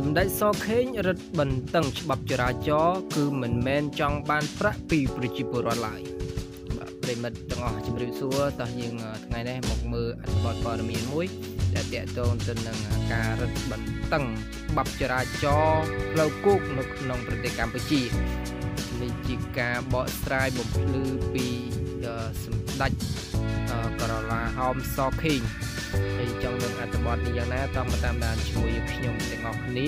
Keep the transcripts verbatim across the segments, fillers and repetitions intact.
សម្ដេចសខេងរឹតបន្តឹងច្បាប់ចរាចរណ៍គឺមិនមែនចង់បានប្រាក់ពីប្រជាពលរដ្ឋឡើយបាទប្រិមិត្តទាំងអស់ជំរាបសួរតោះយើងថ្ងៃនេះមកមើលអត្ថបទព័ត៌មានមួយដែលទាក់ទងទៅនឹងការរឹតបន្តឹងច្បាប់ចរាចរណ៍ផ្លូវគោកនៅក្នុងប្រទេសកម្ពុជានេះជាការបកស្រាយបំភ្លឺពីសម្ដេចក្រឡាហោមសខេងហើយចង់នឹងអត្ថបទនេះយ៉ាងណាតោះមកតាមដានជាមួយខ្ញុំទាំងអស់គ្នា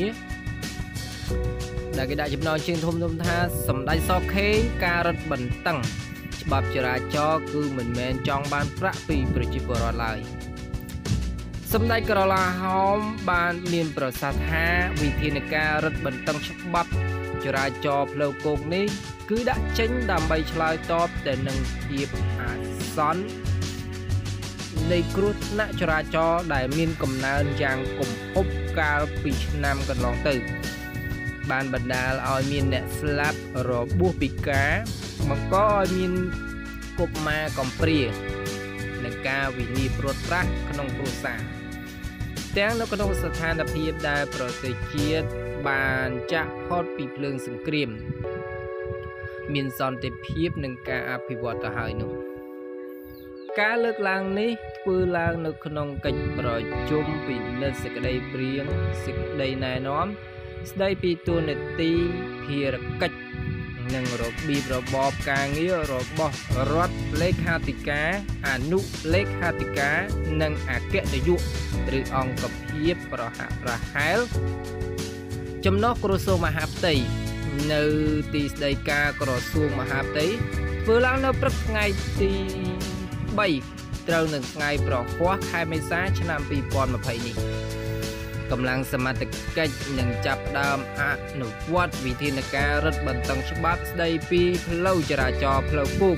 ដែលគេដាក់ចំណងជើងធំធំថាសម្ដេចសខេងការរឹតបន្តឹងច្បាប់ចរាចរណ៍គឺមិនមែនចង់បានប្រាក់ពីប្រជាពលរដ្ឋឡើយសម្ដេចក្រឡាហោមបានមានប្រសាសន៍ថាវិធានការរឹតបន្តឹងច្បាប់ចរាចរណ៍ផ្លូវគោកនេះគឺដាក់ចេញដើម្បីឆ្លើយតបទៅនឹងភាពអាសន្ននៃគ្រោះថ្នាក់ចរាចរណ៍ដែលមានកំណើនយ៉ាងគំហុកកាលពីឆ្នាំកន្លងទៅបានបណ្ដាលឲ្យមានអ្នកស្លាប់របួសពិការបង្កឲ្យមានកុមារកំព្រានិងការវិនាសព្រាត់ប្រាសក្នុងគ្រួសារទាំងនៅក្នុងស្ថានភាពដែលប្រទេសជាតិបានចាក់ផុតពីភ្លើងសង្គ្រាមមានសន្តិភាពនិងការអភិវឌ្ឍទៅហើយនោះការលើកឡើងនេះធ្វើឡើងនៅក្នុងកិច្ចប្រជុំពិនិត្យសេចក្តីព្រាងសេចក្តីណែនាំស្តីពីទូនាទីភារកិច្ចនិងរបៀបរបបការងាររបស់រដ្ឋលេខាធិការអនុលេខាធិការនិងអគ្គនាយកឬអង្គភាពប្រហាក់ប្រហែលចំណុះក្រសួងមហាផ្ទៃនៅទីស្តីការក្រសួងមហាផ្ទៃធ្វើឡើងនៅព្រឹកថ្ងៃទីបីត្រូវនឹងថ្ងៃប្រហ័សខែមេសាឆ្នាំពីរពាន់ម្ភៃនេះកម្លាំងសមត្ថកិច្ចនឹងចាប់ផ្ដើមអនុវត្តវិធានការរឹតបន្តឹងច្បាប់ស្តីពីផ្លូវចរាចរណ៍ផ្លូវគោក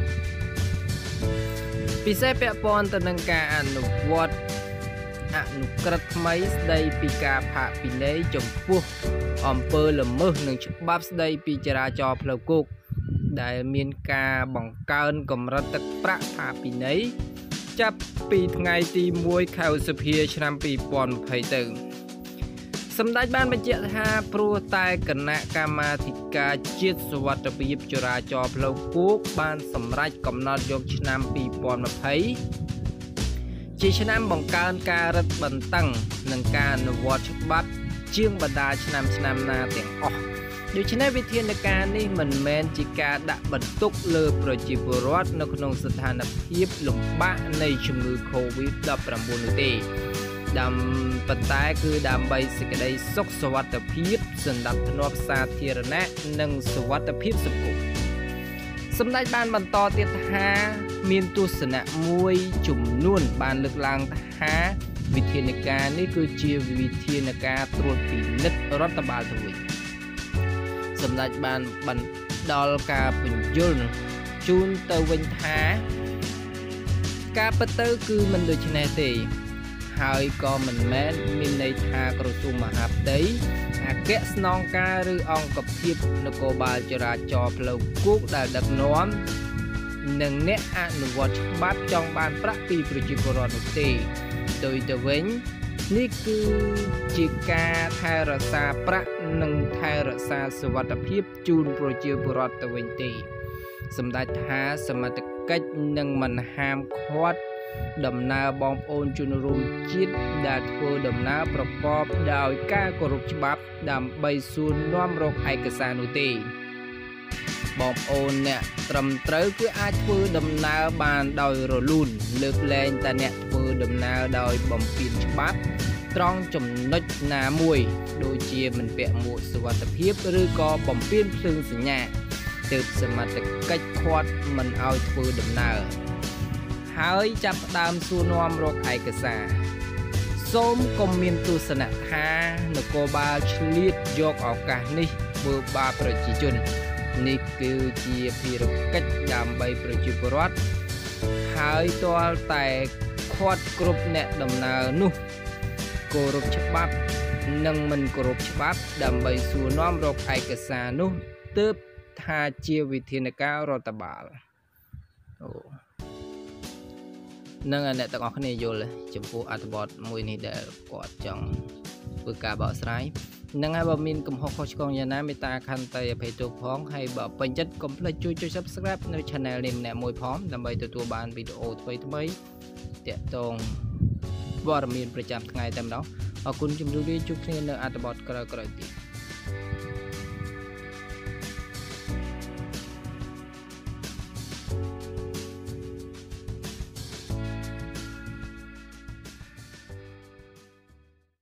ពិសេសពាក់ព័ន្ធទៅនឹងការអនុវត្តអនុក្រឹត្យថ្មីស្តីពីការផាកពិន័យចំពោះអំពើល្មើសនិងច្បាប់ស្តីពីចរាចរណ៍ផ្លូវគោកដែលមានការបង្កើនកម្រិតទឹកប្រាក់ផាកពិន័យចាប់ពីថ្ងៃទីមួយខែឧសភាឆ្នាំពីរពាន់ម្ភៃទៅសម្ដេចបានបញ្ជាក់ថាព្រោះតែគណៈកម្មាធិការជាតិសុវត្ថិភាពចរាចរណ៍ផ្លូវគោកបានសម្រេចកំណត់យកឆ្នាំពីរពាន់ម្ភៃជាឆ្នាំបង្កើនការរឹតបន្តឹងនិងការអនុវត្តច្បាប់ជាងបណ្ដាឆ្នាំឆ្នាំណាទាំងអស់ដូច្នេះវិធានការនេះមិនមែនជាការដាក់បន្ទុកលើប្រជាពលរដ្ឋនៅក្នុងស្ថានភាពលំបាកនៃជំងឺ កូវីដ ដប់ប្រាំបួន នោះទេតាមប៉ុន្តែគឺដើម្បីសេចក្តីសុខសុវត្ថិភាពសណ្ដាប់ធ្នាប់សាធារណៈនិងសុវត្ថិភាពសង្គមសម្ដេចបានបន្តទៀតថាមានទស្សនៈមួយចំនួនបានលើកឡើងថាវិធានការនេះគឺជាវិធានការត្រួតពិនិត្យរដ្ឋបាលទៅវិញសម្ដេចបានបណ្ដល់ការបញ្យល់ជូនទៅវិញថាការពិតទៅគឺមិនដូច្នេះទេហើយក៏មិនមែនមានន័យថាក្រសួងមហាផ្ទៃអគ្គស្នងការឬអង្គភាពនគរបាលចរាចរណ៍ផ្លូវគោកដែលដឹកនាំនិងអ្នកអនុវត្តច្បាប់ចង់បានប្រាក់ពីប្រជាពលរដ្ឋនោះទេផ្ទុយទៅវិញនេះគឺជាការថែរក្សាប្រាក់និងថែរក្សាសុវត្ថិភាពជូនប្រជាពលរដ្ឋទៅវិញទេសម្ដេចថាសមត្ថកិច្ចនឹងមិនហាមឃាត់ដំណើរបងប្អូនជនរួមជាតិដែលធ្វើដំណើរប្រកបដោយការគោរពច្បាប់ដើម្បីសួរនាំរកឯកសារនោះទេបងប្អូនអ្នកត្រឹមត្រូវគឺអាចធ្វើដំណើរបានដោយរលូនលើកលែងតែអ្នកធ្វើដំណើរដោយបំពានច្បាប់ត្រង់ចំណុចណាមួយដូចជាមិនពាក់មួកសុវត្ថិភាពឬក៏បំពានភ្លើងសញ្ញាទើបសមត្ថកិច្ចឃាត់មិនឲ្យធ្វើដំណើរហើយចាប់ផ្ដើមសួរនាំរកឯកសារសូមកុំមានទស្សនៈថានគរបាលឆ្លៀតយកឱកាសនេះធ្វើបាបប្រជាជននេះគឺជាភារកិច្ចដើម្បីប្រជាពលរដ្ឋហើយទាល់តែឃាត់គ្រប់អ្នកដំណើរនោះគោរពច្បាប់និងមិនគោរពច្បាប់ដើម្បីសួរនាំរកឯកសារនោះទើបថាជាវិធានការរដ្ឋបាលអូនឹងអ្នកទាំងអស់គ្នាយល់ចំពោះអត្ថបទមួយនេះដែលគាត់ចង់ធ្វើការបកស្រាយនឹងហើយបើមានកំហុសខុសឆ្គងយ៉ាងណាមេត្តាខន្តីអភ័យទោសផងហើយបើពេញចិត្តកុំភ្លេចជួយចុច Subscribe នៅ Channel នេះម្នាក់មួយផងដើម្បីទទួលបានវីដេអូថ្មីៗទាក់ទងព័ត៌មានប្រចាំថ្ងៃតែម្ដងអរគុណជំរាបលាជួបគ្នានៅអត្ថបទក្រោយៗទៀត